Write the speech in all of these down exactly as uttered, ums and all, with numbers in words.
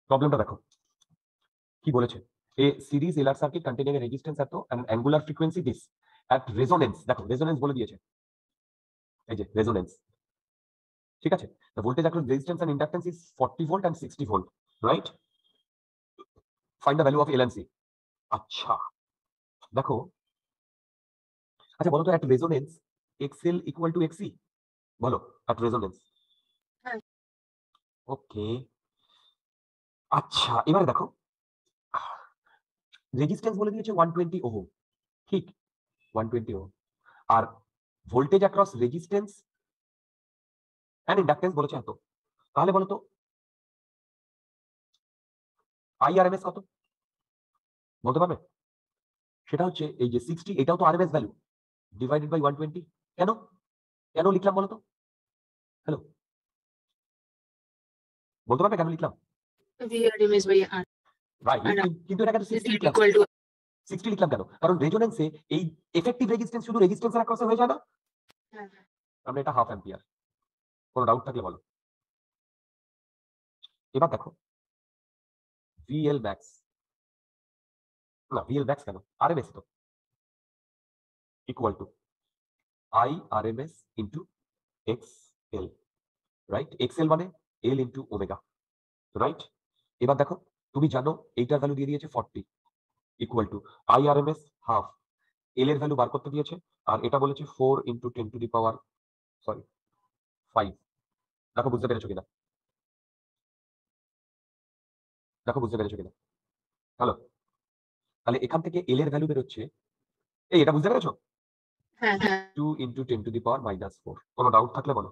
প্রবলেমটা দেখো কি বলেছে, a series LR circuit containing a resistance এত and angular frequency this at resonance, দেখো রেজোনেন্স বলে দিয়েছে, এই যে রেজোনেন্স, ঠিক আছে। the voltage across resistance and inductance is forty volt and sixty volt, right? find the value of L and C. আচ্ছা দেখো, আচ্ছা বলো তো at resonance xl equal to xc, বলো at resonance। হ্যাঁ। ওকে আচ্ছা এবারে দেখো রেজিস্ট্যান্স বলে দিয়েছে one twenty ওহম, ঠিক one twenty ওহম, আর voltage across resistance and inductance বলেছে এত, তাহলে বলো তো আইআরএমএস কত বলতে পারবে? সেটা হচ্ছে এই যে সিক্সটি, এটাও তো RMS value divided by one twenty. কেন কেন লিখলাম বলো তো? হ্যালো, বলতে পারবে কেন লিখলাম? V R M S by R right, and কিন্তু এটা কেন is সিক্সটি it লিখলাম? equal to সিক্সটি লিখলাম কেন? কারণ রেজোনেন্সে এই এফেক্টিভ রেজিস্ট্যান্স শুধু রেজিস্ট্যান্সের অ্যাক্রসে হয়ে যায় না, হ্যাঁ হ্যাঁ আমরা এটা হাফ অ্যাম্পিয়ার। কোনো ডাউট থাকলে বলো। এবার দেখো ভিএল ম্যাক্স, না ভিএল ম্যাক্স কেন, আরএমএস তো, equal to I RMS into X L, right? X L মানে এল ইন্টু ওমেগা, রাইট? এবার দেখো তুমি জানো এইটার ভ্যালু দিয়ে দিয়েছে forty, equal to I RMS half, L এর ভ্যালু বার করতে দিয়েছে, আর এটা বলেছে four into ten to the power sorry five. দেখো বুঝতে পেরেছো কিনা, দেখো বুঝতে পেরেছো কিনা? হ্যালো, তাহলে এখান থেকে এল এর ভ্যালু বেরোচ্ছে, এই এটা বুঝতে পেরেছো? হ্যাঁ হ্যাঁ two into ten to the power minus four. কোনো ডাউট থাকলে বলো,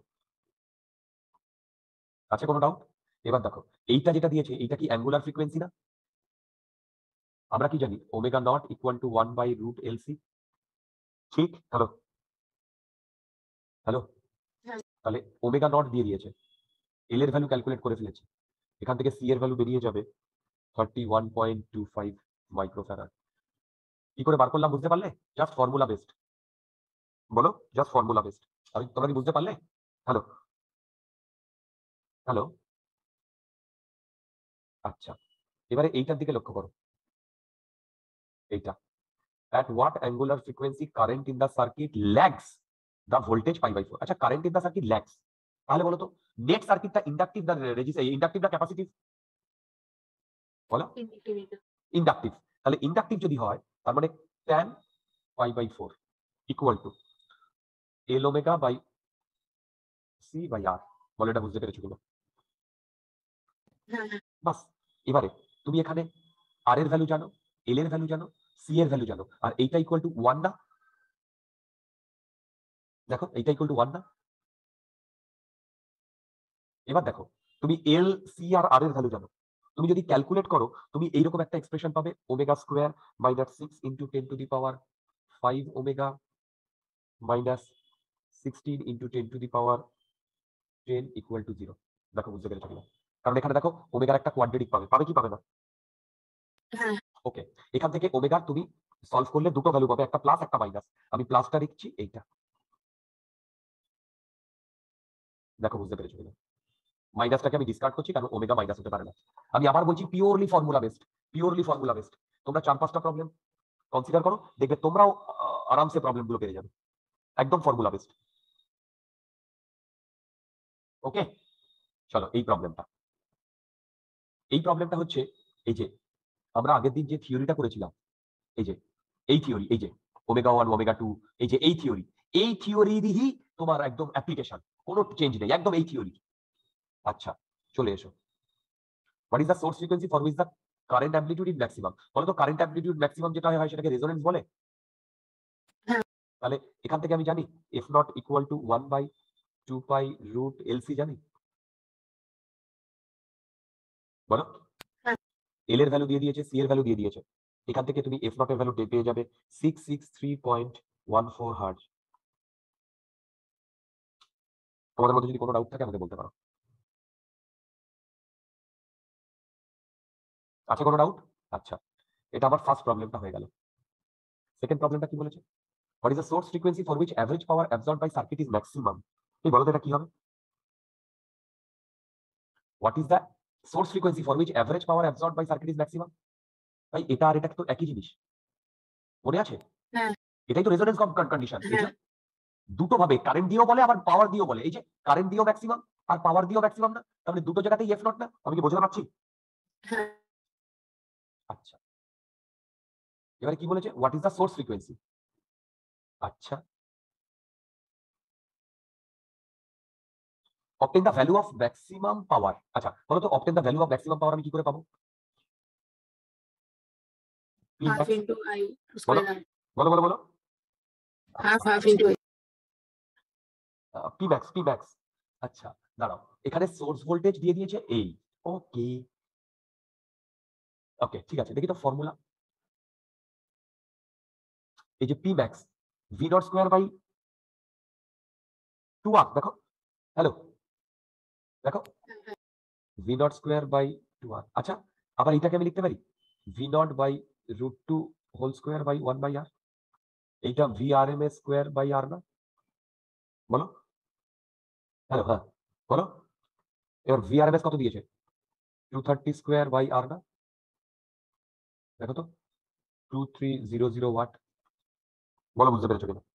আছে কোনো ডাউট? এবার দেখো এইটা যেটা দিয়েছে এইটা কি অ্যাঙ্গুলার ফ্রিকোয়েন্সি না? আমরা কি জানি omega not equal to one by root L C, ঠিক? হ্যালো হ্যালো, হ্যাঁ তাহলে ওমেগা নট দিয়ে দিয়েছে, এল এর ভ্যালু ক্যালকুলেট করে ফেলেছি, এখান থেকে সি এর ভ্যালু বেরিয়ে যাবে thirty one point two five microfarad. কি করে বার করলাম বুঝতে পারলে? জাস্ট ফর্মুলা বেসড, বলো জাস্ট ফর্মুলা বেসড। আমি তোমরা কি বুঝতে পারলে? হ্যালো হ্যালো, আচ্ছা এবারে এইটার দিকে লক্ষ্য করো, এইটা at what angular frequency current in the circuit lags the voltage pi by four। আচ্ছা current in the circuit lags, তাহলে বলো তো নেট সার্কিটটা ইন্ডাকটিভ না রেজিস্টর, ইন্ডাকটিভ না ক্যাপাসিটিভ? বলো inductive ইন্ডাকটিভ, তাহলে ইন্ডাকটিভ যদি হয় তার মানে tan pi by four equal to L omega by C by R. বলো এটা বুঝতে পেরেছো কিনা? হ্যাঁ হ্যাঁ বাস, এবারে তুমি এখানে আর এর ভ্যালু জানো, এল এর ভ্যালু জানো, সি এর ভ্যালু জানো, আর এইটা ইকুয়াল টু ওয়ান না? দেখো এইটা ইকুয়াল টু ওয়ান না? এবার দেখো তুমি এল সি আর আর এর ভ্যালু জানো, তুমি যদি ক্যালকুলেট করো তুমি এইরকম একটা এক্সপ্রেশন পাবে, omega square minus six into ten to the power five omega minus sixteen into ten to the power ten equal to zero. দেখো বুঝতে পেরেছো কিনা? কারণ এখানে দেখো ওমেগার একটা কোয়াড্রেটিক পাবে, পাবে কি পাবে না? হ্যাঁ ওকে, এখান থেকে ওমেগার তুমি সলভ করলে দুটো ভ্যালু পাবে, একটা প্লাস একটা মাইনাস, আমি প্লাসটা লিখছি এইটা। দেখো বুঝতে পেরেছো কিনা? মাইনাসটাকে আমি ডিসকার্ড করছি কারণ ওমেগা মাইনাস হতে পারে না। আমি আবার বলছি purely formula based, purely formula based. তোমরা চার পাঁচটা প্রবলেম কনসিডার করো, দেখবে তোমরাও আহ, আরামসে প্রবলেম গুলো পেরে যাবে, একদম ফর্মুলা বেসড। ওকে চলো এই প্রবলেমটা, এই প্রবলেমটা হচ্ছে এই যে আমরা আগের দিন যে থিওরিটা করেছিলাম, এই যে এই থিওরি, এই যে ওমেগা ওয়ান ওমেগা টু, এই যে এই থিওরি, এই থিওরিরই তোমার একদম অ্যাপ্লিকেশন, কোনো চেঞ্জ নেই, একদম এই থিওরি। আচ্ছা চলে এসো, what is the source frequency for which the current amplitude in maximum? বলো তো কারেন্ট অ্যাম্পলিটিউড ম্যাক্সিমাম যেটা হয় সেটাকে রেজোনেন্স বলে। হ্যাঁ তাহলে এখান থেকে আমি জানি F not equal to one by two pi root LC, জানি? বলো হ্যাঁ এল এর ভ্যালু দিয়ে দিয়েছে, সি এর ভ্যালু দিয়ে দিয়েছে, এখান থেকে তুমি এফ নট এর ভ্যালু পেয়ে যাবে six six three point one four hertz. তোমাদের মধ্যে যদি কোনো ডাউট থাকে আমাকে বলতে পারো, আছে কোনো ডাউট? আচ্ছা এটা আমার ফার্স্ট প্রবলেমটা হয়ে গেল। সেকেন্ড প্রবলেমটা কি বলেছে? What is the source frequency for which average power absorbed by circuit is maximum? এই বলো তো এটা কি হবে? What is the source frequency for which average power absorbed by circuit is maximum. ভাই এটা আর এটা তো একই জিনিস, মনে আছে? হ্যাঁ এটাই তো রেজোনেন্স কন্ডিশন। এই যে হ্যাঁ দুটো ভাবে কারেন্ট দিয়েও বলে আবার পাওয়ার দিয়েও বলে, এই যে কারেন্ট দিয়েও ম্যাক্সিমাম আর পাওয়ার দিয়েও ম্যাক্সিমাম না, তার মানে দুটো জায়গাতেই এফ নট না? আমি কি বোঝাতে পারছি? হ্যাঁ আচ্ছা, এবারে কি বলেছে, what is the source frequency? আচ্ছা, obtain the value of maximum power। আচ্ছা বলো তো, obtain the value of maximum power আমি কি করে পাবো? P half max, into I বলো স্কোয়ার আর বলো বলো বলো half half into P max, P max. আচ্ছা দাঁড়াও, এখানে সোর্স ভোল্টেজ দিয়ে দিয়েছে এই, ওকে ওকে ঠিক আছে, দেখি তো ফর্মুলা। এই যে P max V naught square by two R, দেখো, হ্যালো, দেখো, V naught square by two R. আচ্ছা, আবার এটাকে আমি লিখতে পারি V naught by root two whole square by one by R. এইটা V R M S square by R না? বলো, হ্যালো, হ্যাঁ বলো। এবার ভি আর এম এস কত দিয়েছে? Two thirty square by R না? দেখো তো, two three zero zero watt. বলো বুঝতে পেরেছো কিনা?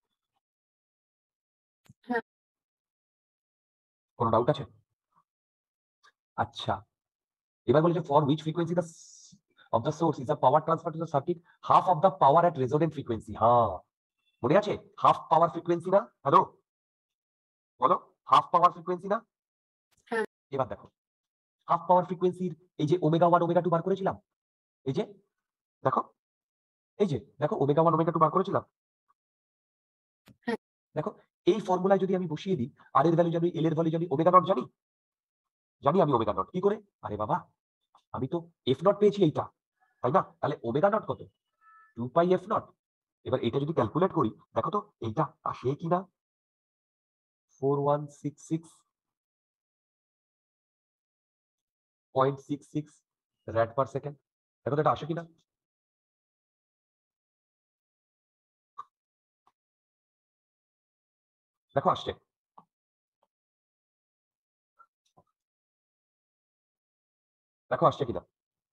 হ্যাঁ কোনো ডাউট আছে? আচ্ছা, এবার বলেছে for which frequency the of the source is the power transfer to the circuit half of the power at resonant frequency. হ্যাঁ মনে আছে, হাফ পাওয়ার ফ্রিকোয়েন্সি না? হ্যালো বলো, হাফ পাওয়ার ফ্রিকোয়েন্সি না? হ্যাঁ এবার দেখো, হাফ পাওয়ার ফ্রিকোয়েন্সির এই যে ওমেগা ওয়ান ওমেগা টু বার করেছিলাম, এই যে দেখো, এই যে দেখো ওমেগা ওয়ান ওমেগা টু বার করেছিলাম, হ্যাঁ দেখো এই ফর্মুলায় যদি আমি বসিয়ে দিই, আর এর ভ্যালু জানি, এল এর ভ্যালু জানি, ওমেগা নট জানি, জানি আমি ওমেগা নট কি করে? আরে বাবা, আমি তো এফ নট পেয়েছি এইটা, তাই না? তাহলে ওমেগা নট কত? Two pi F naught. এবার এটা যদি ক্যালকুলেট করি, দেখো তো এইটা আসে কিনা, four one six six point six six rad per second. দেখো তো এটা আসে কিনা। দেখো আসছে, দেখো আসছে কিনা,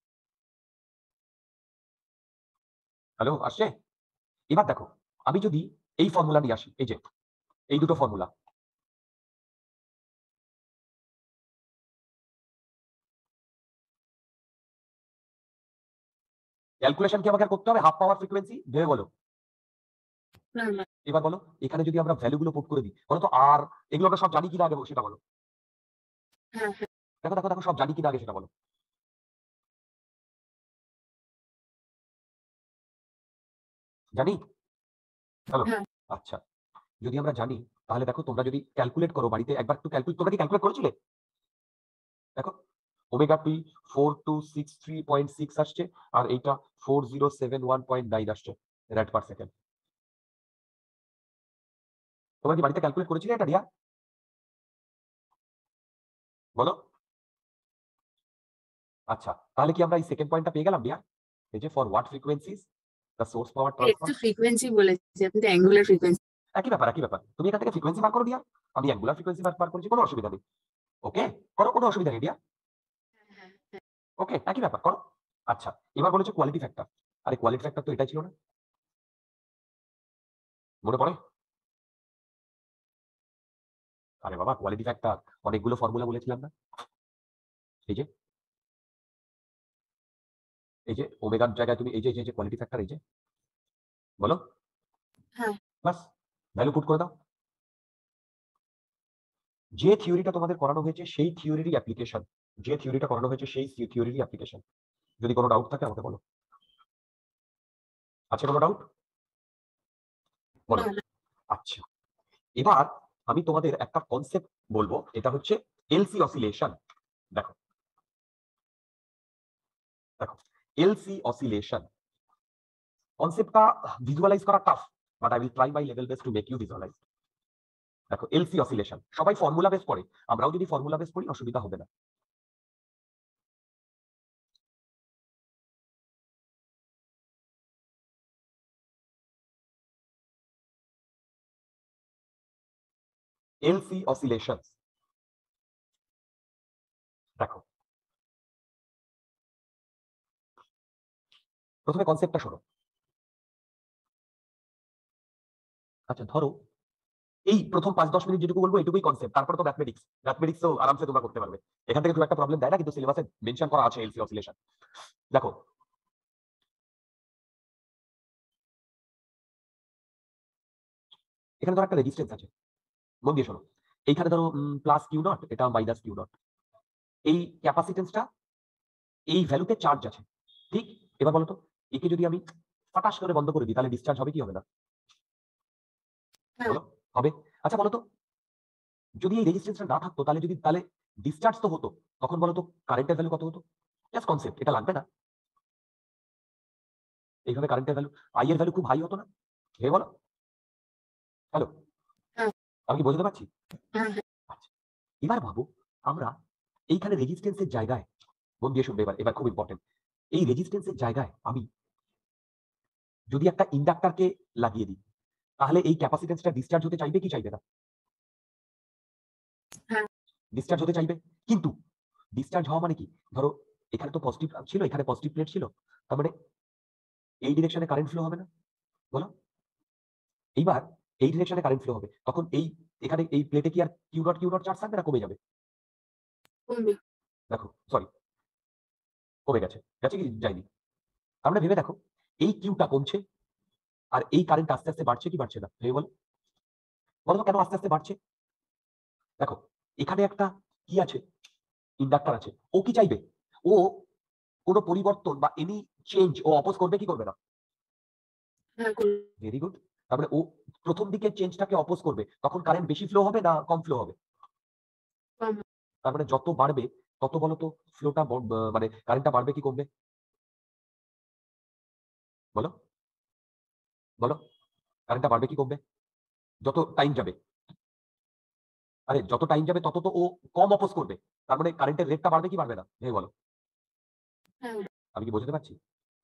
হ্যালো আসছে? এবার দেখো, আমি যদি এই ফর্মুলা নিয়ে আসি, এই যে এই দুটো ফর্মুলা, ক্যালকুলেশন কি আমাকে আর করতে হবে? হাফ পাওয়ার ফ্রিকোয়েন্সি ভেবে বলো। না না এবার বলো, এখানে যদি আমরা ভ্যালু গুলো পুট করে দিই, বলো তো আর এগুলো আমরা সব জানি কিনা আগে সেটা বলো। হ্যাঁ হ্যাঁ দেখো দেখো দেখো, সব জানি কিনা আগে সেটা বলো। জানি, হ্যালো, হ্যাঁ আচ্ছা, যদি আমরা জানি, তাহলে দেখো তোমরা যদি ক্যালকুলেট করো বাড়িতে একবার, একটু ক্যালকুলেট, তোমরা কি ক্যালকুলেট করেছিলে? দেখো, omega T four two six three point six আসছে, আর এইটা four zero seven one point nine আসছে র্যাড পার সেকেন্ড। তোমরা কি বাড়িতে ক্যালকুলেট করেছিলে এটা রিয়া? বলো। আচ্ছা, তাহলে কি আমরা এই সেকেন্ড পয়েন্টটা পেয়ে গেলাম রিয়া? এই যে for what frequencies the source power এটা ট্রান্সফার। তো ফ্রিকোয়েন্সি বলেছে, আপনি তো অ্যাঙ্গুলার ফ্রিকোয়েন্সি। একই ব্যাপার, একই ব্যাপার, তুমি এখান থেকে ফ্রিকোয়েন্সি বার করো রিয়া, আমি অ্যাঙ্গুলার ফ্রিকোয়েন্সি বার করেছি, কোনো অসুবিধা নেই। ওকে, করো, কোনো অসুবিধা নেই রিয়া। হ্যাঁ হ্যাঁ ওকে, একই ব্যাপার, করো। আচ্ছা, এবার বলেছে কোয়ালিটি ফ্যাক্টর। আরে কোয়ালিটি ফ্যাক্টর তো এটাই ছিল না? মনে পড়ে? আরে বাবা, কোয়ালিটি ফ্যাক্টর অনেকগুলো ফর্মুলা বলেছিলাম না? এই যে, এই যে ওমেগার জায়গায় তুমি এই যে, এই যে কোয়ালিটি ফ্যাক্টর, এই যে বলো, হ্যাঁ বাস ভ্যালু পুট করে দাও। যে থিওরিটা তোমাদের করানো হয়েছে সেই থিওরিরই অ্যাপ্লিকেশন, যে থিওরিটা করানো হয়েছে সেই থিওরিরই অ্যাপ্লিকেশন। যদি কোনো ডাউট থাকে আমাকে বলো। আছে কোনো ডাউট? বলো। না না আচ্ছা, এবার আমি তোমাদের একটা কনসেপ্ট বলবো, এটা হচ্ছে এলসি অসিলেশন। দেখো, দেখো এলসি অসিলেশন কনসেপ্টটা ভিজুয়ালাইজ করা tough, but I will try my level best to make you visualize. দেখো এলসি অসিলেশন, সবাই ফর্মুলা বেস পড়ে, আমরাও যদি ফর্মুলা বেস পড়ি অসুবিধা হবে না। এলসি অসিলেশন, দেখো প্রথমে কনসেপ্টটা শোনো। আচ্ছা ধরো এই প্রথম পাঁচ দশ মিনিট যেটুকু বলবো এটুকুই কনসেপ্ট, তারপরে তো ম্যাথমেটিক্স ম্যাথমেটিক্স তো আরামসে তোমরা করতে পারবে। এখান থেকে খুব একটা প্রবলেম দেয় না, কিন্তু সিলেবাসে মেনশন করা আছে এলসি অসিলেশন। দেখো এখানে ধরো একটা রেজিস্ট্যান্স আছে, মন দিয়ে শোনো। এইখানে ধরো প্লাস কিউ নট, এটা মাইনাস কিউ নট। এই ক্যাপাসিটেন্সটা এই ভ্যালুতে চার্জ আছে, ঠিক? এবার বলো তো একে যদি আমি ফাটাস করে বন্ধ করে দিই তাহলে ডিসচার্জ হবে কি হবে না? হ্যাঁ বলো হবে। আচ্ছা বলো তো যদি এই রেজিস্ট্যান্সটা না থাকতো তাহলে যদি তাহলে ডিসচার্জ তো হতো, তখন বলো তো কারেন্টের ভ্যালু কত হতো? জাস্ট কনসেপ্ট, এটা লাগবে না। এইভাবে কারেন্টের ভ্যালু, আই এর ভ্যালু খুব হাই হতো না? ভেবে বলো। হ্যালো, হ্যাঁ আমি কি বোঝাতে পারছি? হ্যাঁ হ্যাঁ আচ্ছা এবার ভাবো আমরা এইখানে রেজিস্ট্যান্সের জায়গায়, মন দিয়ে শুনবে এবার, এবার খুব ইম্পর্টেন্ট, এই রেজিস্ট্যান্সের জায়গায় আমি যদি একটা ইন্ডাক্টরকে লাগিয়ে দিই তাহলে এই ক্যাপাসিটেন্সটা ডিসচার্জ হতে চাইবে কি চাইবে না? হ্যাঁ ডিসচার্জ হতে চাইবে। কিন্তু ডিসচার্জ হওয়া মানে কি? ধরো এখানে তো পজিটিভ ছিল, এখানে পজিটিভ প্লেট ছিল, তার মানে এই ডিরেকশনে কারেন্ট ফ্লো হবে না? বলো। এইবার এই ডিরেকশনে কারেন্ট ফ্লো হবে, তখন এই এখানে এই প্লেটে কি আর Q dot Q dot charge থাকবে না কমে যাবে? কমবে। দেখো সরি, কমে গেছে, গেছে কি যায়নি? আমরা ভেবে দেখো এই কিউটা কমছে আর এই কারেন্ট আস্তে আস্তে বাড়ছে কি বাড়ছে না? ভেবে বলো। বলো তো কেন আস্তে আস্তে বাড়ছে? দেখো এখানে একটা কি আছে, ইন্ডাক্টর আছে, ও কি চাইবে? ও কোনো পরিবর্তন বা এনি চেঞ্জ ও অপোজ করবে কি করবে না? হ্যাঁ করবে। Very good. তারপরে ও প্রথম দিকে চেঞ্জটাকে অপোজ করবে, তখন কারেন্ট বেশি ফ্লো হবে না কম ফ্লো হবে? কম। তার মানে যত বাড়বে তত বলো তো ফ্লোটা মানে কারেন্টটা বাড়বে কি কমবে? বলো বলো, কারেন্টটা বাড়বে কি কমবে যত টাইম যাবে? আরে যত টাইম যাবে তত তো ও কম অপোজ করবে, তার মানে কারেন্টের রেটটা বাড়বে কি বাড়বে না? ভেবে বলো। হ্যাঁ আমি কি বোঝাতে পারছি?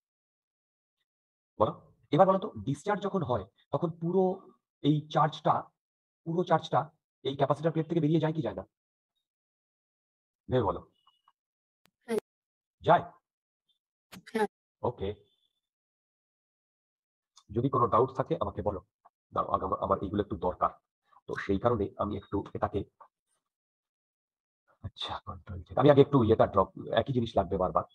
বলো। এবার বলো তো ডিসচার্জ যখন হয় তখন পুরো এই চার্জটা, পুরো চার্জটা এই ক্যাপাসিটর প্লেট থেকে বেরিয়ে যায় কি যায় না? ভেবে বলো। হ্যাঁ যায়। হ্যাঁ ওকে, যদি কোনো ডাউট থাকে আমাকে বলো। দাও আগে আমার আমার এইগুলো একটু দরকার, তো সেই কারণে আমি একটু এটাকে, আচ্ছা কন্ট্রোল জেড, আমি আগে একটু ইয়েটা ড্রপ, একই জিনিস লাগবে বারবার।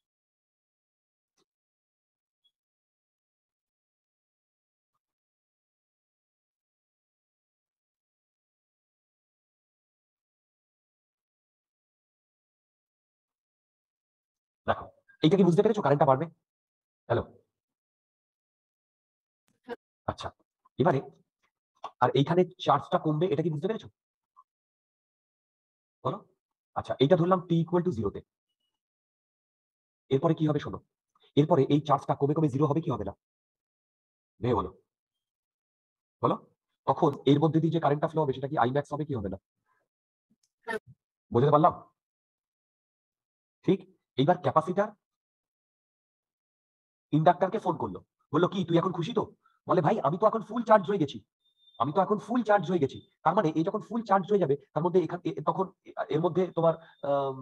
দেখো এইটা কি বুঝতে পেরেছো কারেন্টটা বাড়বে? হ্যালো, হ্যাঁ আচ্ছা এবারে আর এইখানে চার্জটা কমবে, এটা কি বুঝতে পেরেছো? বলো। আচ্ছা এইটা ধরলাম টি ইকুয়াল টু জিরোতে, এরপরে কি হবে শোনো, এরপরে এই চার্জটা কমে কমে জিরো হবে কি হবে না? ভেবে বলো। বলো, তখন এর মধ্যে দিয়ে যে কারেন্টটা ফ্লো হবে সেটা কি আই ম্যাক্স হবে কি হবে না? হ্যাঁ বুঝতে পারলাম? ঠিক। এইবার ক্যাপাসিটার ইন্ডাক্টরকে ফোন করলো, বললো কি তুই এখন খুশি তো? বলে ভাই আমি তো এখন ফুল চার্জ হয়ে গেছি, আমি তো এখন ফুল চার্জ হয়ে গেছি। তার মানে এই যখন ফুল চার্জ হয়ে যাবে তার মধ্যে এখান এ- তখন এ- এর মধ্যে তোমার আম,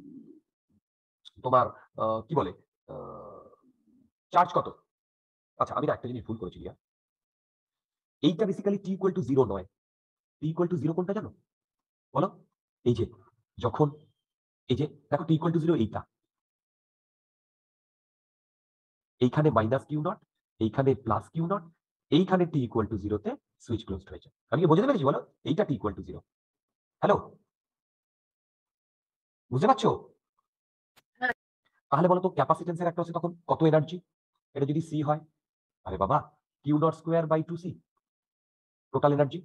তোমার আহ, কি বলে চার্জ কত? আচ্ছা আমি না একটা জিনিস ভুল করেছি রিয়া, এইটা basically T equal to zero নয়। টি ইকুয়াল টু জিরো কোনটা জানো? বলো। এই যে যখন, এই যে দেখো টি ইকুয়াল টু জিরো এইটা, এইখানে মাইনাস কিউ নট, এইখানে প্লাস কিউ নট, এইখানে টি ইকুয়াল টু জিরোতে সুইচ ক্লোজ হয়েছে। আমি কি বোঝাতে পেরেছি বলো? এইটা T equal to zero. Hello, বুঝতে পারছো? হ্যাঁ তাহলে বলো তো ক্যাপাসিটেন্সের একটা হচ্ছে তখন কত এনার্জি? এটা যদি সি হয়, আরে বাবা Q naught square by two C total energy.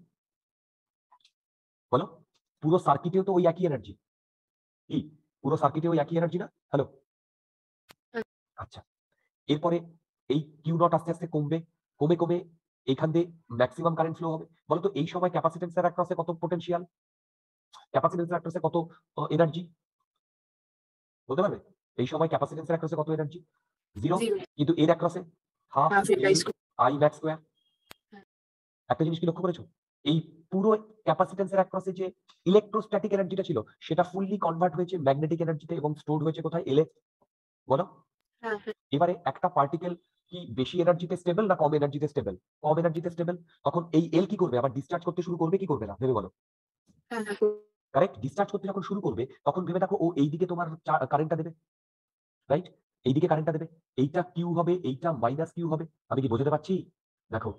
বলো, পুরো সার্কিটেও তো ওই একই এনার্জি, কি পুরো সার্কিটে ওই একই এনার্জি না? হ্যালো, হ্যাঁ আচ্ছা এরপরে এই কিউ নট আস্তে আস্তে কমবে, কমে কমে এইখান দিয়ে ম্যাক্সিমাম কারেন্ট ফ্লো হবে। বলতো এই সময় ক্যাপাসিটেন্সের অ্যাক্রসে কত পোটেনশিয়াল, ক্যাপাসিটেন্সের অ্যাক্রসে কত এনার্জি বলতে পারবে? এই সময় ক্যাপাসিটেন্সের অ্যাক্রসে কত এনার্জি? জিরো। জিরো। কিন্তু এর অ্যাক্রসে হাফ হাফ এটা L square. I max square. হ্যাঁ একটা জিনিস কি লক্ষ্য করেছো, এই পুরো ক্যাপাসিটেন্সের অ্যাক্রসে যে ইলেকট্রোস্ট্যাটিক এনার্জিটা ছিল সেটা ফুললি কনভার্ট হয়েছে ম্যাগনেটিক এনার্জিতে এবং স্টোর হয়েছে কোথায়? এলে। বলো। হ্যাঁ, হ্যাঁ, এবারে একটা পার্টিকেল কি বেশি এনার্জিতে স্টেবল না কম এনার্জিতে স্টেবল? কম এনার্জিতে স্টেবল। তখন এই এল কি করবে? আবার ডিসচার্জ করতে শুরু করবে কি করবে না? ভেবে বলো। হ্যাঁ, হ্যাঁ, কারেক্ট? ডিসচার্জ করতে যখন শুরু করবে তখন ভেবে দেখো ও এইদিকে তোমার কারেন্টটা দেবে, রাইট? এইদিকে কারেন্টটা দেবে। এইটা কিউ হবে, এইটা মাইনাস কিউ হবে। আমি কি বোঝাতে পারছি? দেখো,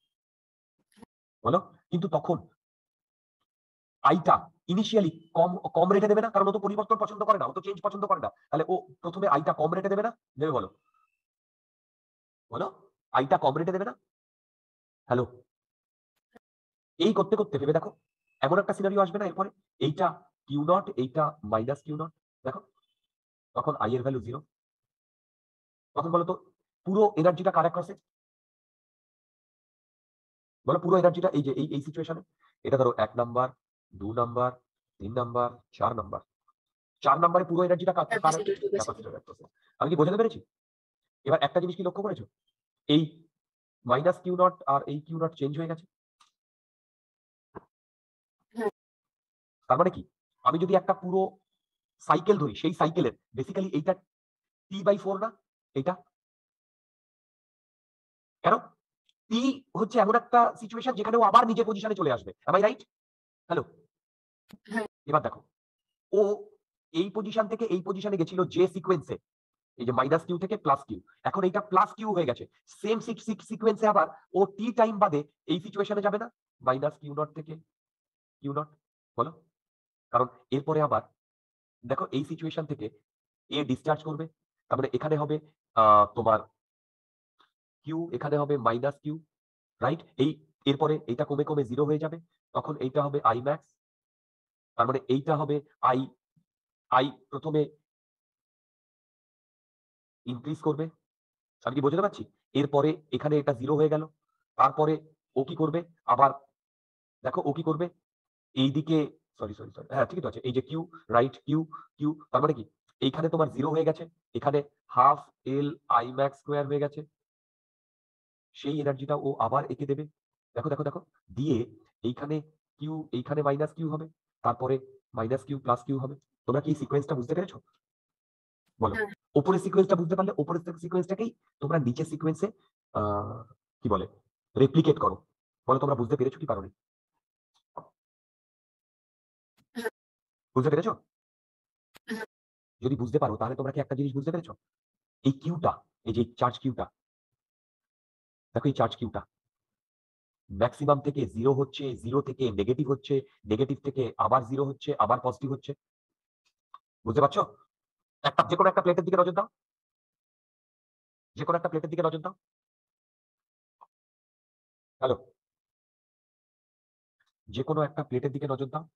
বলো। কিন্তু তখন আইটা ইনিশিয়ালি কম কম রেটে দেবে না, কারণ ও তো পরিবর্তন পছন্দ করে না, ও তো চেঞ্জ পছন্দ করে না। তাহলে ও প্রথমে আইটা কম রেটে দেবে না? ভেবে বলো, বলো। আইটা কম রেটে দেবে না? হ্যালো, এই করতে করতে ভেবে দেখো এমন একটা সিনারিও আসবে না এরপরে, এইটা কিউ নট, এইটা মাইনাস কিউ নট। দেখো, তখন আই এর ভ্যালু জিরো। তখন বলো তো পুরো এনার্জিটা কার অ্যাক্রসে? বলো পুরো এনার্জিটা এই যে এই এই সিচুয়েশনে, এটা ধরো এক নাম্বার, দু নাম্বার, তিন নাম্বার, চার নাম্বার। চার নাম্বারে পুরো এনার্জিটা কার কার ক্যাপাসিটর ক্যাপাসিটর ক্যাপাসিটর অ্যাক্রসে। আমি কি বোঝাতে পেরেছি? এবার একটা জিনিস কি লক্ষ্য করেছো? এই মাইনাস কিউ নট আর এই কিউ নট চেঞ্জ হয়ে গেছে। হ্যাঁ, তার মানে কি, আমি যদি একটা পুরো সাইকেল ধরি, সেই সাইকেলের বেসিক্যালি এইটা টি বাই ফোর না? এটা কেন? টি হচ্ছে এমন একটা সিচুয়েশন যেখানে ও আবার নিজের পজিশনে চলে আসবে। M I right? হ্যালো, হ্যাঁ, এবার দেখো ও এই পজিশন থেকে এই পজিশনে গেছিল যে সিকোয়েন্সে, এই যে মাইনাস কিউ থেকে প্লাস কিউ, এখন এইটা প্লাস কিউ হয়ে গেছে। সেম সিকোয়েন্সে আবার ও টি টাইম বাদে এই সিচুয়েশনে যাবে না? মাইনাস কিউ নট থেকে কিউ নট, বলো। কারণ এরপরে আবার দেখো এই সিচুয়েশন থেকে এ ডিসচার্জ করবে, তারপরে এখানে হবে আহ, তোমার কিউ, এখানে হবে মাইনাস কিউ, রাইট? এই এরপরে এইটা কমে কমে জিরো হয়ে যাবে, তখন এইটা হবে আই ম্যাক্স। তার মানে এইটা হবে আই, আই প্রথমে ইনক্রিজ করবে। আমি কি বোঝাতে পারছি? এরপরে এখানে এটা জিরো হয়ে গেল, তারপরে ও কি করবে আবার, দেখো ও কি করবে এইদিকে, সরি সরি সরি হ্যাঁ ঠিকই তো আছে, এই যে কিউ, রাইট? কিউ কিউ, তার মানে কি এইখানে তোমার জিরো হয়ে গেছে, এখানে half L I max square হয়ে গেছে। সেই এনার্জিটা ও আবার এঁকে দেবে। দেখো দেখো দেখো, দিয়ে এইখানে কিউ, এইখানে মাইনাস কিউ হবে, তারপরে মাইনাস কিউ প্লাস কিউ হবে। তোমরা কি সিকোয়েন্সটা বুঝতে পেরেছো? বলো। হ্যাঁ, উপরের সিকোয়েন্সটা বুঝতে পারলে উপরের সিকোয়েন্সটাকেই তোমরা নিচের সিকোয়েন্সে কি বলে রেপ্লিকেট করো। বলো তোমরা বুঝতে পেরেছো কি পারোনি? হ্যাঁ, বুঝতে পেরেছো? হ্যাঁ, যদি বুঝতে পারো তাহলে তোমরা কি একটা জিনিস বুঝতে পেরেছো? এই কিউটা, এই যে চার্জ কিউটা, দেখো এই চার্জ কিউটা ম্যাক্সিমাম থেকে জিরো হচ্ছে, জিরো থেকে নেগেটিভ হচ্ছে, নেগেটিভ থেকে আবার জিরো হচ্ছে, আবার পজিটিভ হচ্ছে। বুঝতে পারছো? একটা যে কোনো একটা প্লেটের দিকে নজর দাও, যে কোনো একটা প্লেটের দিকে নজর দাও। হ্যালো, যে কোনো একটা প্লেটের দিকে নজর দাও।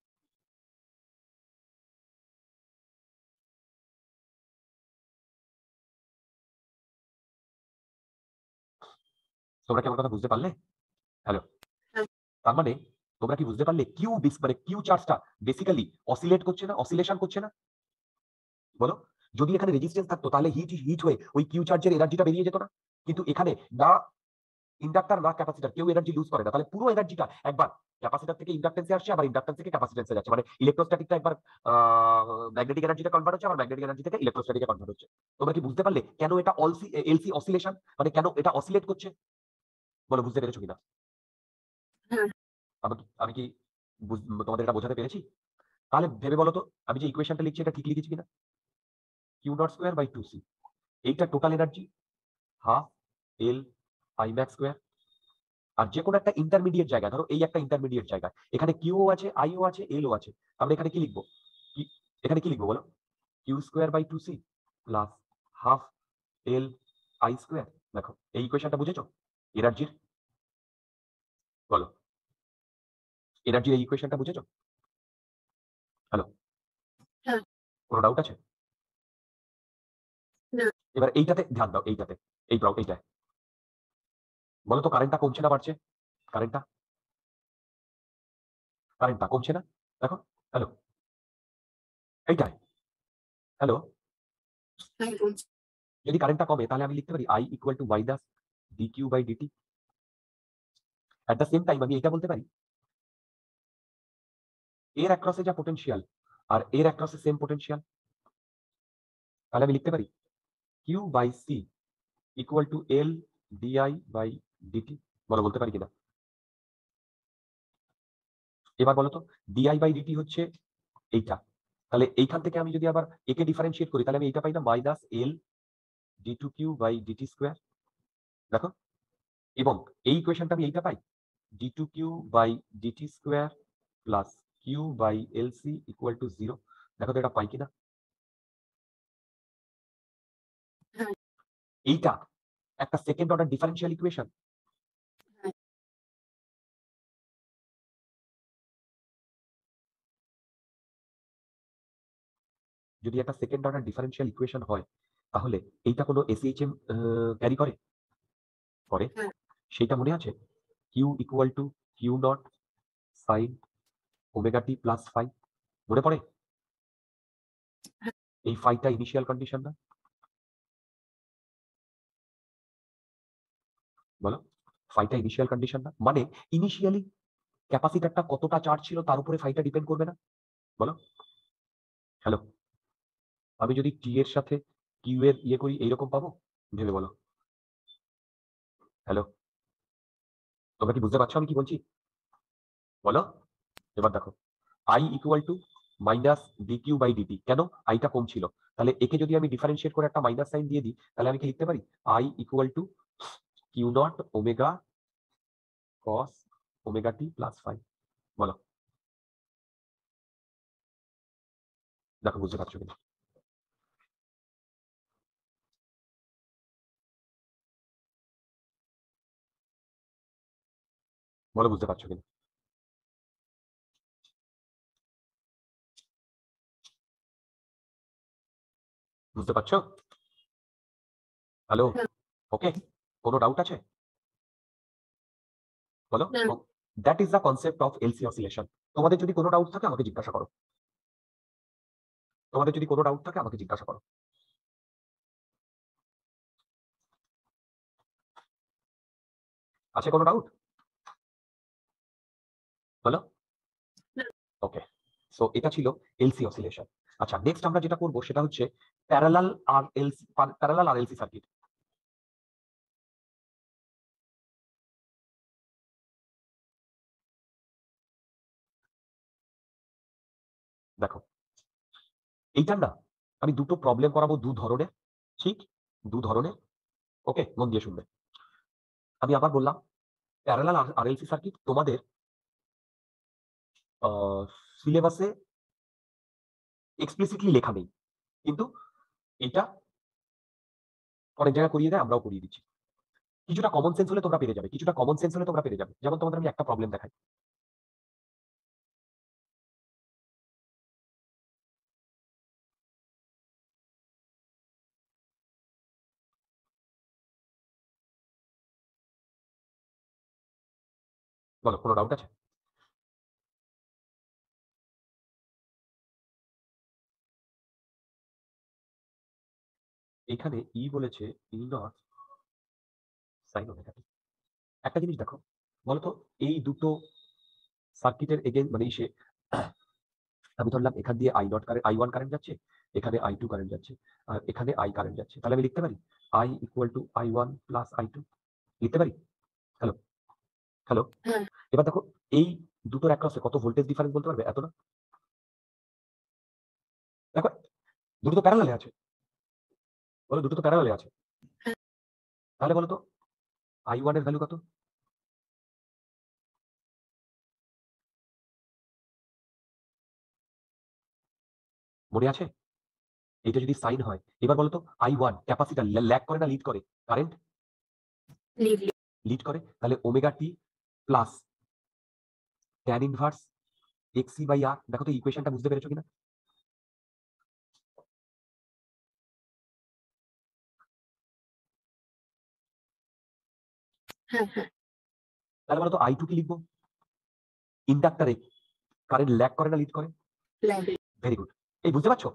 তোমরা কি আমার কথা বুঝতে পারলে? হ্যালো, হ্যাঁ, তার মানে তোমরা কি বুঝতে পারলে কিউ মানে কিউ চার্জটা বেসিক্যালি অসিলেট করছে না, অসিলেশন করছে না? বলো। যদি এখানে রেজিস্ট্যান্স থাকতো তাহলে হিট হিট হয়ে ওই কিউ চার্জের এনার্জিটা বেরিয়ে যেত না। কিন্তু এখানে না ইন্ডাক্টর না ক্যাপাসিটর কেউ এনার্জি লুজ করে না, তাহলে পুরো এনার্জিটা একবার ক্যাপাসিটর থেকে ইন্ডাকটেন্সে আসছে, আবার ইন্ডাকটেন্স থেকে ক্যাপাসিটেন্সে যাচ্ছে। মানে ইলেকট্রোস্ট্যাটিকটা একবার ম্যাগনেটিক এনার্জিতে কনভার্ট হচ্ছে, আবার ম্যাগনেটিক এনার্জি থেকে ইলেকট্রোস্ট্যাটিকে কনভার্ট হচ্ছে। তোমরা কি বুঝতে পারলে কেন এটা অলসি এলসি অসিলেশন, মানে কেন এটা অসিলেট করছে? বলো বুঝতে পেরেছো কিনা? হ্যাঁ, আমি কি আমি কি বুঝ- তোমাদের এটা বোঝাতে পেরেছি? তাহলে ভেবে বলো তো আমি যে ইকুয়েশনটা লিখছি এটা ঠিক লিখেছি কিনা? Q naught square by two C, এইটা total energy half L I max square. আর যে কোনো একটা ইন্টারমিডিয়েট জায়গা, ধরো এই একটা ইন্টারমিডিয়েট জায়গা, এখানে কিউ আছে, আইও আছে, এলও আছে, আমরা এখানে কি লিখবো? কি এখানে কি লিখবো বলো? Q square by two C plus half L I square. দেখো এই ইকুয়েশনটা বুঝেছো এনার্জির? বলো, এনার্জির এই ইকুয়েশনটা বুঝেছো? হ্যালো, হ্যাঁ, কোনো ডাউট আছে? না, এবার এইটাতে ধ্যান দাও, এইটাতে, এই ব্লক এইটায়। বলো তো কারেন্টটা কমছে না বাড়ছে? কারেন্টটা কারেন্টটা কমছে না? দেখো। হ্যালো, এইটায়। হ্যালো, হ্যাঁ, বলছি। যদি কারেন্টটা কমে তাহলে আমি লিখতে পারি I equal to minus D Q by DT. At the same time আমি এটা বলতে পারি এর অ্যাক্রসে যা পোটেনশিয়াল আর এর অ্যাক্রসে সেম পোটেনশিয়াল। তাহলে আমি লিখতে পারি Q by C equal to L DI by DT. বলো বলতে পারি কিনা? এবার বলো তো, ডিআই বাই ডিটি হচ্ছে এইটা, তাহলে এইখান থেকে আমি যদি আবার একে ডিফারেন্সিয়েট করি তাহলে আমি এইটা পাই না, minus L D two Q by DT square. দেখো, এবং এই ইকুয়েশনটা আমি এইটা পাই, D two Q by DT square plus Q by L C equal to zero. দেখো তো এটা পাই কিনা? হ্যাঁ, এইটা একটা সেকেন্ড অর্ডার ডিফারেন্সিয়াল ইকুয়েশন। হ্যাঁ, যদি একটা সেকেন্ড অর্ডার ডিফারেন্সিয়াল ইকুয়েশন হয় তাহলে এইটা কোনো এসিএইচএম ক্যারি করে করে হ্যাঁ, সেইটা মনে আছে? Q equal to Q naught sine omega T plus phi, মনে পড়ে? হ্যাঁ, এই ফাইটা ইনিশিয়াল কন্ডিশন না? বলো, ফাইটা ইনিশিয়াল কন্ডিশন না? মানে ইনিশিয়ালি ক্যাপাসিটারটা কতটা চার্জ ছিল তার উপরে ফাইটা ডিপেন্ড করবে না? বলো। হ্যালো, আমি যদি টি এর সাথে কিউ এর ইয়ে করি এইরকম পাবো? ভেবে বলো। হ্যালো, তোমরা কি বুঝতে পারছো আমি কি বলছি? বলো। এবার দেখো, I equal to minus D Q by DT, কেন? আইটা কম ছিল, তাহলে একে যদি আমি ডিফারেন্সিয়েট করে একটা মাইনাস সাইন দিয়ে দিই তাহলে আমি কি লিখতে পারি? I equal to Q naught omega cos omega T plus five. বলো, দেখো বুঝতে পারছো কিনা? বলো বুঝতে পারছো কিনা? বুঝতে পারছো? হ্যালো, হ্যাঁ, ওকে, কোনো ডাউট আছে? বলো। না, that is the concept of LC oscillation. তোমাদের যদি কোনো ডাউট থাকে আমাকে জিজ্ঞাসা করো। তোমাদের যদি কোনো ডাউট থাকে আমাকে জিজ্ঞাসা করো। আছে কোনো ডাউট? বলো। না, ওকে, সো এটা ছিল এলসি অসিলেশন। আচ্ছা, নেক্সট আমরা যেটা করব সেটা হচ্ছে parallel R LC, parallel R LC circuit. দেখো, এইটার না আমি দুটো প্রবলেম করাবো, দু ধরনের, ঠিক, দু ধরনের। ওকে, মন দিয়ে শুনবে। আমি আবার বললাম, প্যারালাল আর এলসি সার্কিট তোমাদের সিলেবাসে এক্সপ্লিসিটলি লেখা নেই, কিন্তু এটা অনেক জায়গায় করিয়ে দেয়, আমরাও করিয়ে দিচ্ছি। কিছুটা কমন সেন্স হলে তোমরা পেরে যাবে, কিছুটা কমন সেন্স হলে তোমরা পেরে যাবে। যেমন তোমাদের আমি একটা প্রবলেম দেখাই। বলো, কোনো ডাউট আছে? এখানে ই বলেছে E naught sine omega T. একটা জিনিস দেখো, বলতো, এই দুটো সার্কিটের এগেন মানে ইসে আমি ধরলাম এখান দিয়ে I naught current, I one current যাচ্ছে, এখানে আই টু কারেন্ট যাচ্ছে, আর এখানে আই কারেন্ট যাচ্ছে, তাহলে আমি লিখতে পারি I equal to I one plus I two, লিখতে পারি? Hello, hello. হ্যাঁ, এবার দেখো, এই দুটোর অ্যাক্রসে কত ভোল্টেজ ডিফারেন্স বলতে পারবে? এত না? দেখো, দুটো তো প্যারালালে আছে। বলো, দুটো তো প্যারালালে আছে। হ্যাঁ, তাহলে বলো তো, আই ওয়ান এর ভ্যালু কত? মনে আছে? এটা যদি সাইন হয়, এবার বলো তো, আই ওয়ান ক্যাপাসিটার ল্যাগ করে না লিড করে? কারেন্ট লিড, লিড, লিড করে, তাহলে omega T plus tan inverse XC by R. দেখো তো ইকুয়েশনটা বুঝতে পেরেছো কিনা? হ্যাঁ, হ্যাঁ, তাহলে বলো তো আই টু কি লিখবো? ইন্ডাক্টরে কারেন্ট ল্যাগ করে না লিড করে? Lag, very good. এই বুঝতে পারছো?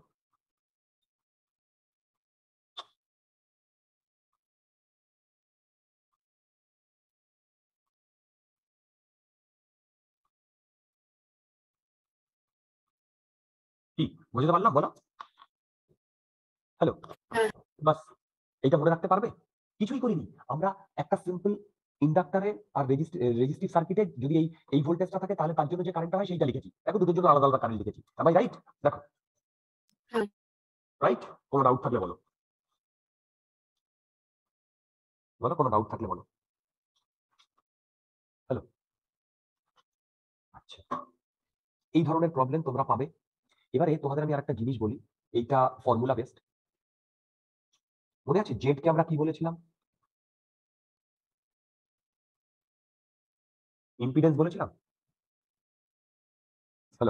কি বুঝতে পারলাম? বলো। হ্যালো, হ্যাঁ, বাস। এইটা মনে রাখতে পারবে? কিছুই করিনি আমরা, একটা সিম্পল ইন্ডাক্টরে আর রেজিস্টিভ সার্কিটে যদি এই এই ভোল্টেজটা থাকে তাহলে তার জন্য যে কারেন্টটা হয় সেইটা লিখেছি। দেখো দুটোর জন্য আলাদা আলাদা কারেন্ট লিখেছি। am I right? দেখো হ্যাঁ। রাইট? কোনো ডাউট থাকলে বলো, বলো কোনো ডাউট থাকলে বলো। হ্যালো, আচ্ছা, এই ধরনের প্রবলেম তোমরা পাবে। এবারে তোমাদের আমি আরেকটা জিনিস বলি, এইটা ফর্মুলা বেসড। মনে আছে জেড কে আমরা কি বলেছিলাম? ইম্পিডেন্স বলেছিলাম। হ্যালো,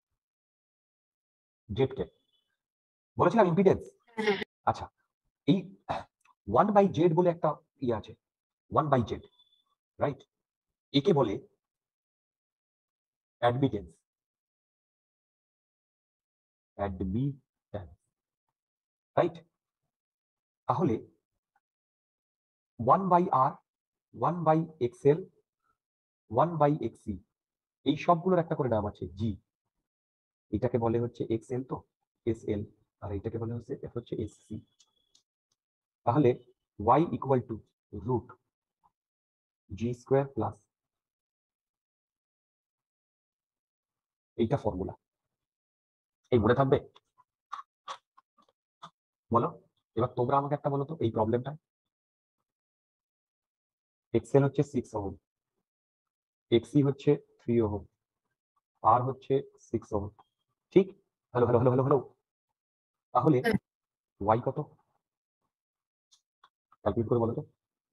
জেড কে বলেছিলাম ইম্পিডেন্স। হ্যাঁ। আচ্ছা, এই ওয়ান বাই জেড বলে একটা ইয়ে আছে, ওয়ান বাই জেড, রাইট? একে বলে অ্যাডমিটেন্স, অ্যাডমিটেন্স, রাইট? তাহলে one by R, one by XL, one by XC, এই সবগুলোর একটা করে নাম আছে জি। এটাকে বলে হচ্ছে এক্সএল, তো এসএল, আর এটাকে বলে হচ্ছে হচ্ছে এসসি। তাহলে Y equal to root G square plus, এইটা ফর্মুলা। এই মনে থাকবে? বলো এবার তোমরা আমাকে একটা বলো তো এই প্রবলেমটা। এক্সএল হচ্ছে সিক্স ওহম, এক্সি হচ্ছে থ্রি ওহম, আর হচ্ছে সিক্স ওহম, ঠিক? Hello hello hello hello hello. তাহলে হ্যাঁ। ওয়াই কত? ক্যালকুলেট করে বলো তো।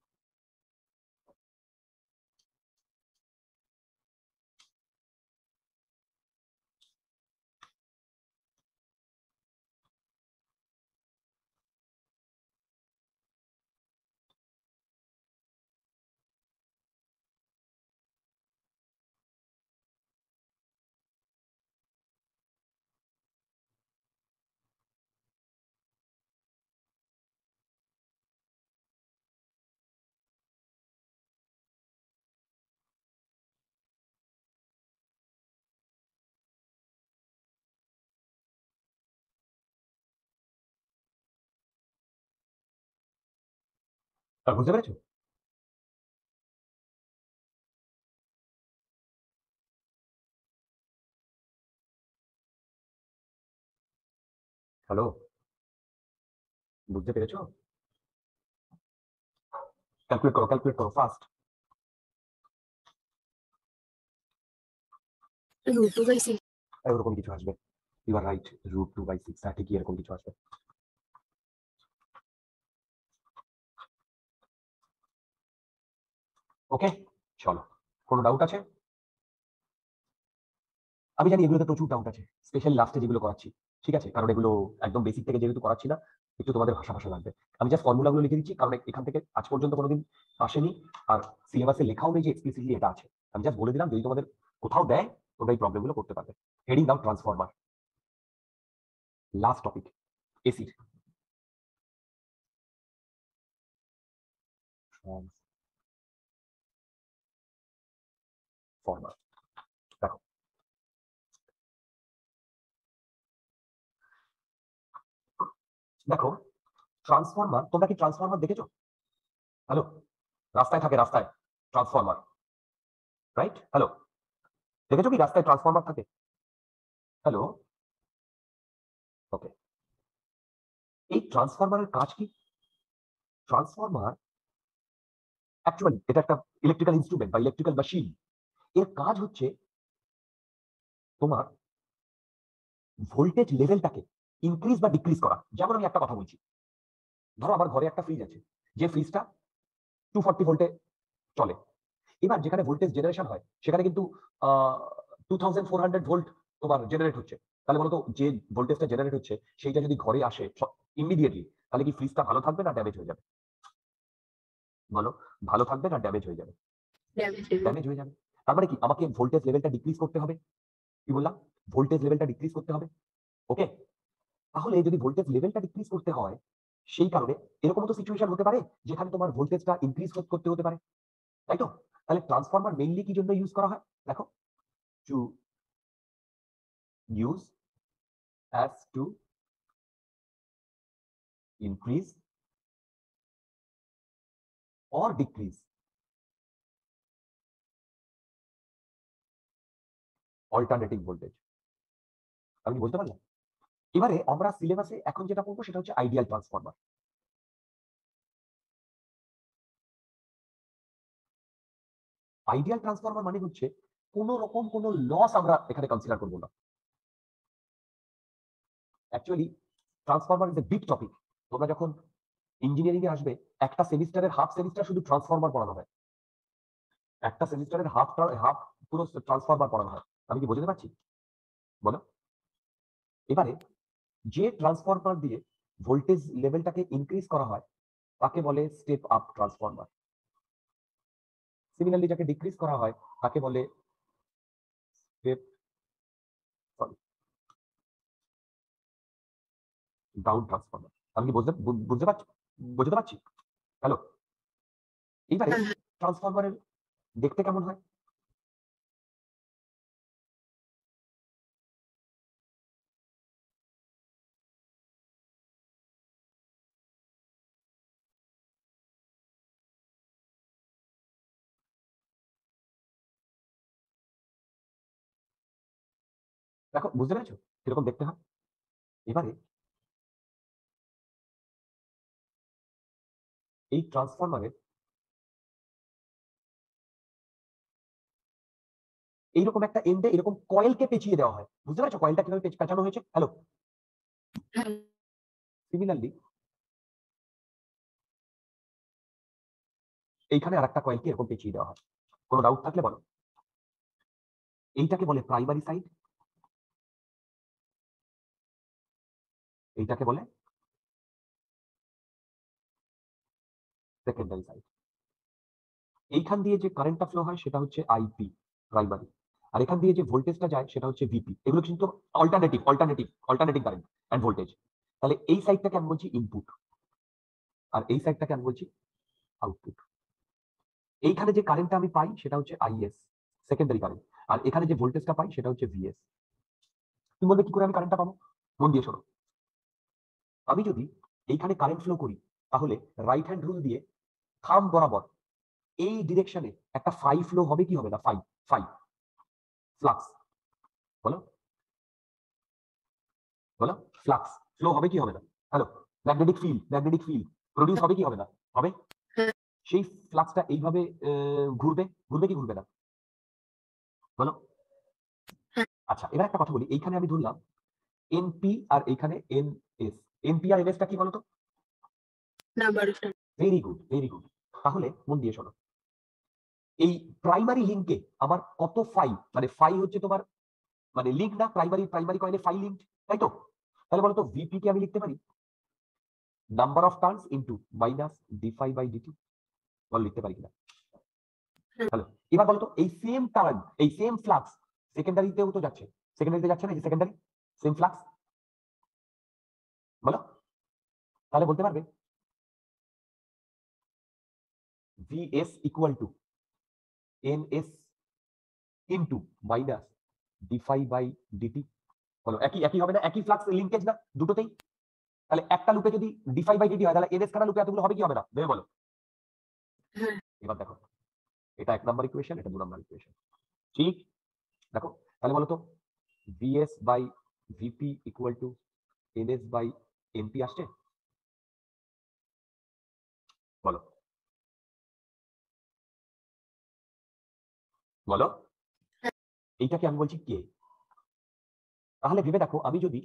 আর বুঝতে পেরেছো? হ্যালো, বুঝতে পেরেছো? ক্যালকুলেট করো, ক্যালকুলেট করো fast. Root two by six. এরকম কিছু আসবে। You are right, root two by six, হ্যাঁ ঠিকই এরকম কিছু আসবে। ওকে, চলো, কোনো ডাউট আছে? আমি জানি এগুলোতে প্রচুর ডাউট আছে, স্পেশালি লাস্টে যেগুলো করাচ্ছি, ঠিক আছে? কারণ এগুলো একদম বেসিক থেকে যেহেতু করাচ্ছি না, একটু তোমাদের ভাষা ভাষা লাগবে। আমি জাস্ট ফর্মুলাগুলো লিখে দিচ্ছি, কারণ এখান থেকে আজ পর্যন্ত কোনোদিন আসেনি, আর সিলেবাসে লেখাও নেই যে এক্সপ্লিসিটলি এটা আছে। আমি জাস্ট বলে দিলাম যদি তোমাদের কোথাও দেয় তোমরা এই প্রবলেমগুলো করতে পারবে। হেডিং দাও ট্রান্সফরমার, লাস্ট টপিক, এসির ট্রান্সফরমার। দেখো দেখো ট্রান্সফরমার, তোমরা কি ট্রান্সফরমার দেখেছো? হ্যালো, রাস্তায় থাকে, রাস্তায় ট্রান্সফরমার, রাইট? হ্যালো, দেখেছো কি রাস্তায় ট্রান্সফরমার থাকে? Hello, okay. এই ট্রান্সফরমারের কাজ কি? ট্রান্সফরমার অ্যাকচুয়ালি এটা একটা ইলেকট্রিক্যাল ইনস্ট্রুমেন্ট বা ইলেকট্রিক্যাল মেশিন। এর কাজ হচ্ছে তোমার ভোল্টেজ লেভেলটাকে ইনক্রিজ বা ডিক্রিজ করা। যেমন আমি একটা কথা বলছি, ধরো আমার ঘরে একটা ফ্রিজ আছে, যে ফ্রিজটা টু ফর্টি ভোল্টে চলে। এবার যেখানে ভোল্টেজ জেনারেশন হয় সেখানে কিন্তু two thousand four hundred volt তোমার জেনারেট হচ্ছে। তাহলে বলতো যে ভোল্টেজটা জেনারেট হচ্ছে সেইটা যদি ঘরে আসে ইমিডিয়েটলি, তাহলে কি ফ্রিজটা ভালো থাকবে না ড্যামেজ হয়ে যাবে? বলো, ভালো থাকবে না ড্যামেজ হয়ে যাবে? ড্যামেজ হয়ে যাবে। তার মানে কি আমাকে ভোল্টেজ লেভেলটা ডিক্রিজ করতে হবে। কি বললাম? ভোল্টেজ লেভেলটা ডিক্রিজ করতে হবে। ওকে, তাহলে যদি ভোল্টেজ লেভেলটা ডিক্রিজ করতে হয়, সেই কারণে এরকম তো সিচুয়েশন হতে পারে যেখানে তোমার ভোল্টেজটা ইনক্রিজ করতে হতে পারে, তাই তো? তাহলে ট্রান্সফরমার মেইনলি কি জন্য ইউজ করা হয়? দেখো, to use as to increase or decrease alternating voltage। আমি কি বলতে পারলাম? এবারে আমরা সিলেবাসে এখন যেটা পড়বো সেটা হচ্ছে আইডিয়াল ট্রান্সফরমার। আইডিয়াল ট্রান্সফরমার মানে হচ্ছে কোন রকম কোন লস আমরা এখানে কনসিডার করব না। Actually transformer is a big topic. তোমরা যখন ইঞ্জিনিয়ারিং এ আসবে একটা সেমিস্টারের হাফ সেমিস্টার শুধু ট্রান্সফরমার পড়ানো হয়, একটা সেমিস্টারের হাফ হাফ পুরো ট্রান্সফরমার পড়ানো হয়। আমি কি বোঝাতে পারছি? বলো। এবারে যে ট্রান্সফরমার দিয়ে ভোল্টেজ লেভেলটাকে ইনক্রিজ করা হয় তাকে বলে স্টেপ আপ ট্রান্সফরমার। সিমিলারলি যাকে ডিক্রিজ করা হয় তাকে বলে স্টেপ সরি ডাউন ট্রান্সফরমার। আমি কি বুঝতে বুঝতে পারছি বুঝতে পারছি? হ্যালো। এইবারে হ্যাঁ, হ্যাঁ। ট্রান্সফরমারের দেখতে কেমন হয়? দেখো, বুঝতে পেরেছো কিরকম দেখতে হয়? এবারে এই ট্রান্সফরমারের এইরকম একটা এন্ডে এরকম কয়েলকে পেঁচিয়ে দেওয়া হয়। বুঝতে পারছো কয়েলটা কিভাবে পেঁচ- পেঁচানো হয়েছে? হ্যালো। হ্যাঁ, সিমিলারলি এইখানে আরেকটা কয়েলকে এরকম পেঁচিয়ে দেওয়া হয়। কোনো ডাউট থাকলে বলো। এইটাকে বলে প্রাইমারি সাইড, এইটাকে বলে সেকেন্ডারি সাইড। এইখান দিয়ে যে কারেন্টটা ফ্লো হয় সেটা হচ্ছে আইপি প্রাইমারি, আর এখান দিয়ে যে ভোল্টেজটা যায় সেটা হচ্ছে ভিপি। এগুলো কিন্তু alternative alternative alternating current and voltage. তাহলে এই সাইডটাকে আমি বলছি ইনপুট, আর এই সাইডটাকে আমি বলছি আউটপুট। এইখানে যে কারেন্টটা আমি পাই সেটা হচ্ছে আইএস, সেকেন্ডারি কারেন্ট, আর এখানে যে ভোল্টেজটা পাই সেটা হচ্ছে ভিএস। তুমি বলবে কি করে আমি কারেন্টটা পাবো? মন দিয়ে শোনো। আমি যদি এইখানে কারেন্ট ফ্লো করি তাহলে রাইট হ্যান্ড রুল দিয়ে থাম বরাবর এই ডিরেকশনে একটা ফাই ফ্লো হবে কি হবে না? Phi phi flux. বলো বলো ফ্লাক্স ফ্লো হবে কি হবে না? Hello. Magnetic field magnetic field produce হবে কি হবে না? হবে। হ্যাঁ। সেই ফ্লাক্সটা এইভাবে আহ, ঘুরবে ঘুরবে কি ঘুরবে না? বলো। হ্যাঁ। আচ্ছা, এবার একটা কথা বলি। এইখানে আমি ধরলাম এনপি আর এইখানে এনএস। এনপি আর এনএসটা কি বলতো? Number of time. Very good very good. তাহলে মন দিয়ে শোনো, এই প্রাইমারি লিঙ্কে আমার কত ফাই, মানে ফাই হচ্ছে তোমার মানে লিঙ্ক না, প্রাইমারি প্রাইমারি কয়েলে ফাই লিঙ্ক, তাই তো? তাহলে বলতো ভিপি কে আমি লিখতে পারি number of turns into minus D phi by DT. বল লিখতে পারি কিনা? হ্যাঁ। হ্যালো। এবার বলতো এই সেম টার্ন এই সেম ফ্লাক্স সেকেন্ডারিতেও তো যাচ্ছে, সেকেন্ডারিতে যাচ্ছে না? এই সেকেন্ডারি সেম ফ্লাক্স। বলো। তাহলে বলতে পারবে VS equal to NS into minus D phi by DT. বলো একই একই হবে না? একই ফ্লাক্স লিঙ্কেজ না দুটোতেই? তাহলে একটা লুপে যদি ডি ফাই বাই ডিটি হয় তাহলে এনএস খানা লুপে এতগুলো হবে কি হবে না? ভেবে বলো। হ্যাঁ। এবার দেখো, এটা এক নাম্বার ইকুয়েশন, এটা দু নাম্বার ইকুয়েশন। ঠিক? দেখো তাহলে বলো তো VS by VP equal to NS by NP আসছে? বলো বলো। হ্যাঁ। এইটাকে আমি বলছি কে। তাহলে ভেবে দেখো, আমি যদি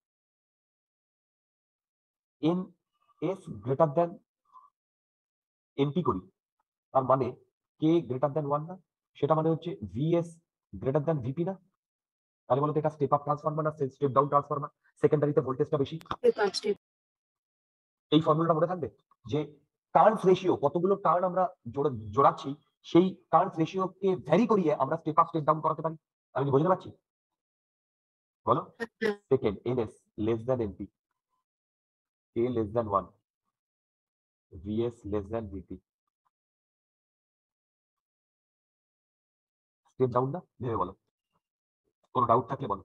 N S greater than NP করি তার মানে কে গ্রেটার দেন ওয়ান না? সেটা মানে হচ্ছে ভিএস গ্রেটার দেন ভিপি না? তাহলে বলতো এটা স্টেপ আপ ট্রান্সফরমার না স্টেপ ডাউন ট্রান্সফরমার? সেকেন্ডারিতে ভোল্টেজটা বেশি। Step step. এই ফর্মুলাটা মনে থাকবে যে টার্নস রেশিও, কতগুলো টার্ন আমরা জোড়া- জোড়াচ্ছি সেই টার্নস রেশিওকে ভ্যারি করিয়ে আমরা স্টেপ আপ স্টেপ ডাউন করাতে পারি। আমি কি বুঝতে পারছি? বলো। হ্যাঁ। Second NS less than NP, K less than one, VS less than VP. Step down না? ভেবে বলো। কোনো ডাউট থাকলে বলো।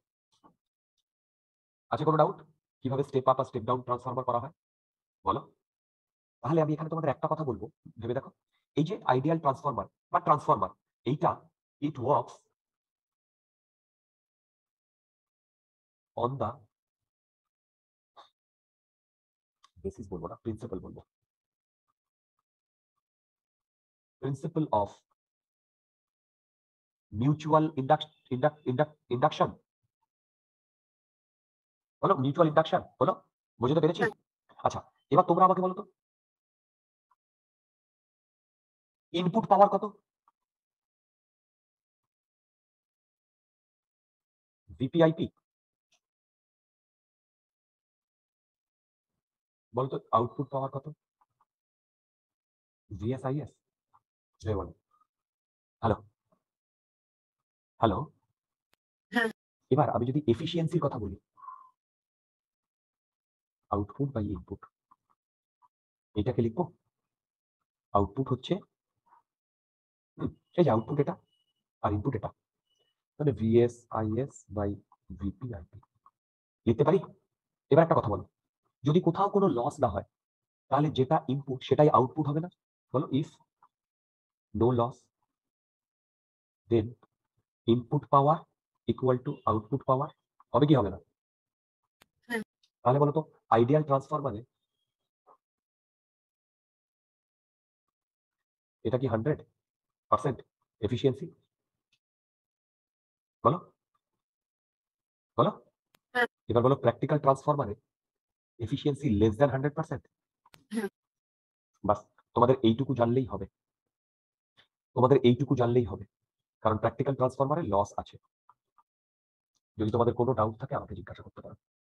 আছে কোনো ডাউট কিভাবে স্টেপ আপ আর স্টেপ ডাউন ট্রান্সফরমার করা হয়? বলো। তাহলে আমি এখানে তোমাদের একটা কথা বলবো, ভেবে দেখো, এই যে আইডিয়াল ট্রান্সফরমার বা ট্রান্সফরমার, এইটা it works on the basis, বলবো না, প্রিন্সিপাল বলবো, প্রিন্সিপাল অফ মিউচুয়াল ইন্ডাকশন, বলো মিউচুয়াল ইন্ডাকশন, বলো, বুঝতে পেরেছি? হ্যাঁ। আচ্ছা, এবার তোমরা আমাকে বলো তো, ইনপুট পাওয়ার কত? ভিপিআইপি। বলো তো আউটপুট পাওয়ার কত? ভিএসআইএস। জয় বলো। Hello, hello. হ্যাঁ। এবার আমি যদি এফিসিয়েন্সির কথা বলি, আউটপুট বাই ইনপুট, এটাকে লিখবো, আউটপুট হচ্ছে, হুম, এই যে আউটপুট এটা আর ইনপুট এটা, মানে ভিএসআইএস বাই ভিপিআইপি লিখতে পারি। এবার একটা কথা বলো, যদি কোথাও কোনো লস না হয়, তাহলে যেটা ইনপুট সেটাই আউটপুট হবে না? বলো, if no loss then input power equal to output power, হবে কি হবে না? হ্যাঁ। তাহলে বলো তো আইডিয়াল ট্রান্সফরমারে এটা কি হান্ড্রেড পার্সেন্ট এফিসিয়েন্সি? বলো, বলো। হ্যাঁ। এবার বলো প্র্যাকটিক্যাল ট্রান্সফরমারে efficiency less than hundred percent? হ্যাঁ। বাস, তোমাদের এইটুকু জানলেই হবে, তোমাদের এইটুকু জানলেই হবে, কারণ প্র্যাকটিক্যাল ট্রান্সফরমারে লস আছে। যদি তোমাদের কোনো ডাউট থাকে আমাকে জিজ্ঞাসা করতে পারো।